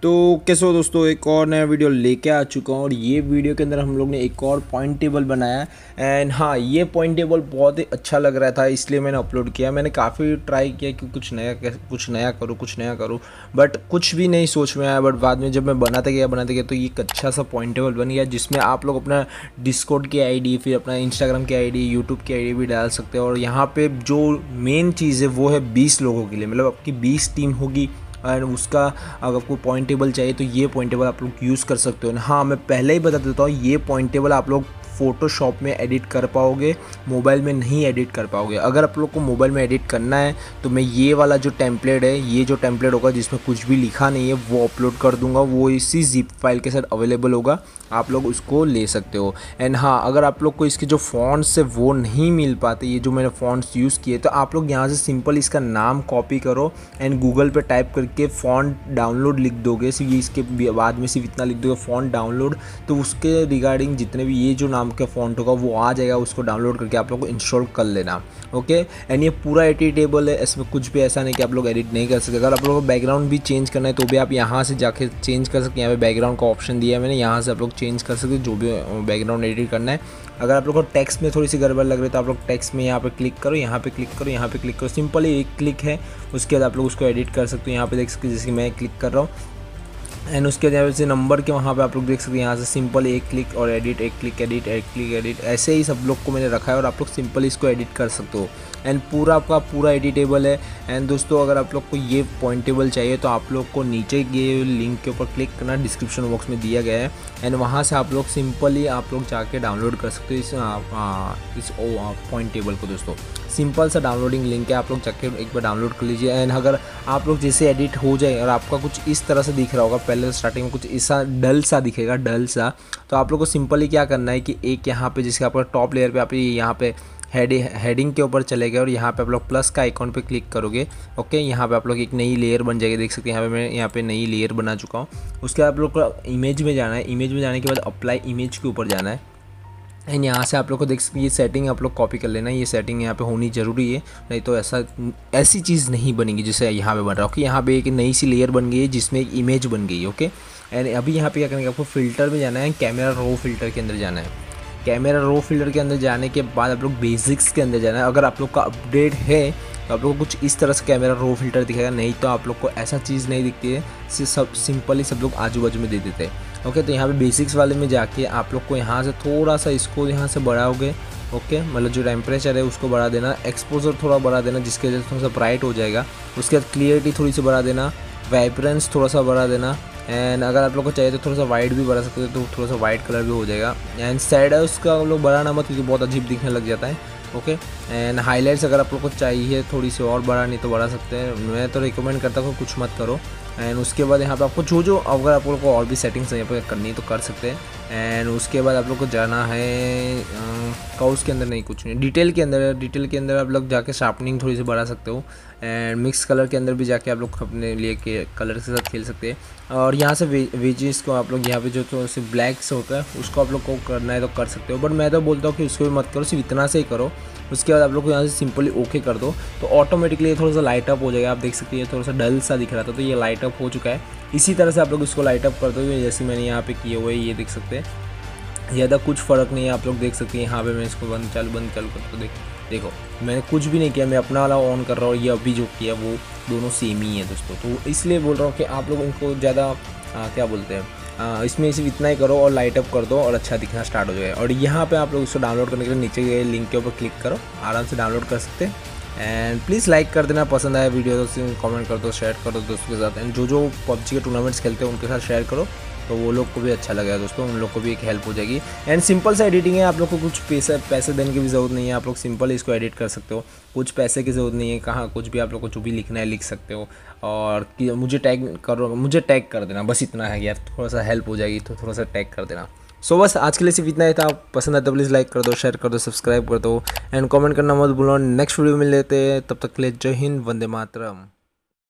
तो कैसे हो दोस्तों, एक और नया वीडियो लेके आ चुका हूँ और ये वीडियो के अंदर हम लोग ने एक और पॉइंट टेबल बनाया है। एंड हाँ, ये पॉइंट टेबल बहुत ही अच्छा लग रहा था, इसलिए मैंने अपलोड किया। मैंने काफ़ी ट्राई किया कि कुछ नया करूँ, बट कुछ भी नहीं सोच में आया। बट बाद में जब मैं बनाते गया तो ये एक अच्छा सा पॉइंट टेबल बन गया, जिसमें आप लोग अपना डिस्कॉर्ड की आईडी, फिर अपना इंस्टाग्राम की आईडी, यूट्यूब की आईडी भी डाल सकते हो। और यहाँ पे जो मेन चीज़ है वो है 20 लोगों के लिए, मतलब आपकी 20 टीम होगी। एंड उसका अगर आपको पॉइंट टेबल चाहिए तो ये पॉइंट टेबल आप लोग यूज़ कर सकते हो। हाँ, मैं पहले ही बता देता हूँ, ये पॉइंट टेबल आप लोग फ़ोटोशॉप में एडिट कर पाओगे, मोबाइल में नहीं एडिट कर पाओगे। अगर आप लोग को मोबाइल में एडिट करना है तो मैं ये वाला जो टेम्पलेट है, ये जो टेम्पलेट होगा जिसमें कुछ भी लिखा नहीं है, वो अपलोड कर दूंगा। वो इसी जिप फाइल के साथ अवेलेबल होगा, आप लोग उसको ले सकते हो। एंड हाँ, अगर आप लोग को इसके जो फ़ॉन्ट्स है वो नहीं मिल पाते, ये जो मैंने फ़ॉन्ट्स यूज़ किए, तो आप लोग यहाँ से सिंपल इसका नाम कॉपी करो एंड गूगल पे टाइप करके फ़ॉन्ट डाउनलोड लिख दोगे। सिर्फ इसके बाद में सिर्फ इतना लिख दोगे, फ़ॉन्ट डाउनलोड, तो उसके रिगार्डिंग जितने भी ये जो नाम का फ़ॉन्ट होगा वो आ जाएगा। उसको डाउनलोड करके आप लोग को इंस्टॉल कर लेना। ओके। एंड ये पूरा एडिटेबल है, इसमें कुछ भी ऐसा नहीं कि आप लोग एडिट नहीं कर सकते। अगर आप लोगों को बैकग्राउंड भी चेंज करना है तो भी आप यहाँ से जाके चेंज कर सकते हैं। यहाँ पे बैकग्राउंड का ऑप्शन दिया है मैंने, यहाँ से आप लोग चेंज कर सकते हैं जो भी बैकग्राउंड एडिट करना है। अगर आप लोग को टेक्स्ट में थोड़ी सी गड़बड़ लग रही है तो आप लोग टेक्स्ट में यहाँ पे क्लिक करो, यहाँ पे क्लिक करो, यहाँ पे क्लिक करो। सिंपल ही एक क्लिक है, उसके बाद आप लोग उसको एडिट कर सकते हो। यहाँ पे देख सकते हैं जैसे कि मैं क्लिक कर रहा हूँ। एंड उसके बाद यहाँ से नंबर के वहाँ पे आप लोग देख सकते हैं, यहाँ से सिंपल एक क्लिक और एडिट, एक क्लिक एडिट, एक क्लिक एडिट, ऐसे ही सब लोग को मैंने रखा है और आप लोग सिंपल इसको एडिट कर सकते हो। एंड पूरा आपका पूरा एडिटेबल है। एंड दोस्तों, अगर आप लोग को ये पॉइंट टेबल चाहिए तो आप लोग को नीचे ये लिंक के ऊपर क्लिक करना, डिस्क्रिप्शन बॉक्स में दिया गया है। एंड वहाँ से आप लोग सिंपली आप लोग जाके डाउनलोड कर सकते हो इस पॉइंट टेबल को। दोस्तों, सिंपल सा डाउनलोडिंग लिंक है, आप लोग जाके एक बार डाउनलोड कर लीजिए। एंड अगर आप लोग जैसे एडिट हो जाए और आपका कुछ इस तरह से दिख रहा होगा, पहले स्टार्टिंग में कुछ ऐसा डल सा दिखेगा, डल सा, तो आप लोग को सिंपली क्या करना है कि एक यहाँ पे जिसके आपका टॉप लेयर पे आप यहाँ पे हेडिंग के ऊपर चले गए और यहाँ पे आप लोग प्लस का आइकॉन पे क्लिक करोगे। ओके, यहाँ पे आप लोग एक नई लेयर बन जाएगी, देख सकते हैं यहाँ पे मैं यहाँ पे नई लेयर बना चुका हूँ। उसके बाद आप लोग को इमेज में जाना है, इमेज में जाने के बाद अप्लाई इमेज के ऊपर जाना है। एंड यहाँ से आप लोग को देख सकते हैं ये सेटिंग आप लोग कॉपी कर लेना, ये सेटिंग यहाँ पे होनी ज़रूरी है, नहीं तो ऐसी चीज़ नहीं बनेगी जैसे यहाँ पे बन रहा है। ओके, यहाँ पे एक नई सी लेयर बन गई है जिसमें एक इमेज बन गई है। ओके। एंड अभी यहाँ पे क्या करेंगे, आपको फिल्टर में जाना है, कैमरा रो फिल्टर के अंदर जाना है। कैमरा रो फिल्टर के अंदर जाने के बाद आप लोग बेसिक्स के अंदर जाना है। अगर आप लोग का अपडेट है तो आप लोग को कुछ इस तरह से कैमरा रो फिल्टर दिखेगा, नहीं तो आप लोग को ऐसा चीज़ नहीं दिखती है, सब सिंपली सब लोग आजू बाजू में दे देते हैं। ओके, तो यहाँ पे बेसिक्स वाले में जाके आप लोग को यहाँ से थोड़ा सा इसको यहाँ से बढ़ाओगे। ओके, मतलब जो टेम्परेचर है उसको बढ़ा देना, एक्सपोजर थोड़ा बढ़ा देना जिसकी वजह से थोड़ा सा ब्राइट हो जाएगा। उसके बाद क्लियरिटी थोड़ी सी बढ़ा देना, वाइब्रेंस थोड़ा सा बढ़ा देना। एंड अगर आप लोग को चाहिए तो थोड़ा सा वाइट भी बढ़ा सकते हो, तो थोड़ा सा वाइट कलर भी हो जाएगा। एंड सैड है उसका आप लोग बढ़ाना मत, क्योंकि बहुत अजीब दिखने लग जाता है। ओके। एंड हाईलाइट्स अगर आप लोग को चाहिए थोड़ी सी और बढ़ानी तो बढ़ा सकते हैं, मैं तो रिकमेंड करता हूँ कुछ मत करो। एंड उसके बाद यहाँ पे आपको जो अगर आप लोग को और भी सेटिंग्स यहाँ पे करनी है तो कर सकते हैं। एंड उसके बाद आप लोग को जाना है काउस के अंदर, नहीं कुछ नहीं, डिटेल के अंदर। डिटेल के अंदर आप लोग जाके शार्पनिंग थोड़ी सी बढ़ा सकते हो। एंड मिक्स कलर के अंदर भी जाके आप लोग अपने लिए के कलर के साथ खेल सकते हैं। और यहाँ से वेजेस को आप लोग यहाँ पे जो थोड़ा सा ब्लैक से होता है उसको आप लोग को करना है तो कर सकते हो, बट मैं तो बोलता हूँ कि उसको भी मत करो, सिर्फ इतना से ही करो। उसके बाद आप लोग को यहाँ से सिंपली ओके कर दो तो ऑटोमेटिकली ये थोड़ा सा लाइट अप हो जाएगा। आप देख सकते हैं थोड़ा सा डल सा दिख रहा था तो ये लाइट अप हो चुका है। इसी तरह से आप लोग इसको लाइट अप कर दो, जैसे मैंने यहाँ पे किए हुए ये देख सकते हैं, ज़्यादा कुछ फ़र्क नहीं है। आप लोग देख सकते हैं यहाँ पे मैं इसको बंद चालू कर तो देखो मैंने कुछ भी नहीं किया, मैं अपना वाला ऑन कर रहा हूँ, ये अभी जो किया वो दोनों सेम ही है दोस्तों। तो इसलिए बोल रहा हूँ कि आप लोग इनको ज़्यादा क्या बोलते हैं, इसमें सिर्फ इतना ही करो और लाइट अप कर दो और अच्छा दिखना स्टार्ट हो जाएगा। और यहाँ पे आप लोग इसको डाउनलोड करने के लिए नीचे गए लिंक के ऊपर क्लिक करो, आराम से डाउनलोड कर सकते हैं। एंड प्लीज़ लाइक कर देना, पसंद आया वीडियो तो कमेंट कर दो, शेयर कर दो दोस्तों के साथ। एंड जो पबजी के टूर्नामेंट्स खेलते हैं उनके साथ शेयर करो, तो वो लोग को भी अच्छा लगेगा दोस्तों, उन लोग को भी एक हेल्प हो जाएगी। एंड सिंपल सा एडिटिंग है, आप लोग को कुछ पैसे देने की भी ज़रूरत नहीं है, आप लोग सिंपल इसको एडिट कर सकते हो, कुछ पैसे की ज़रूरत नहीं है। कहाँ कुछ भी आप लोग को जो भी लिखना है लिख सकते हो, और कि मुझे टैग कर देना, बस इतना है यार, थोड़ा सा हेल्प हो जाएगी, तो थोड़ा सा टैग कर देना। सो बस आज के लिए सिर्फ इतना ही था। पसंद आता तो प्लीज़ लाइक कर दो, शेयर कर दो, सब्सक्राइब कर दो एंड कमेंट करना मत भूलो। नेक्स्ट वीडियो में लेते हैं, तब तक के लिए जय हिंद, वंदे मातरम।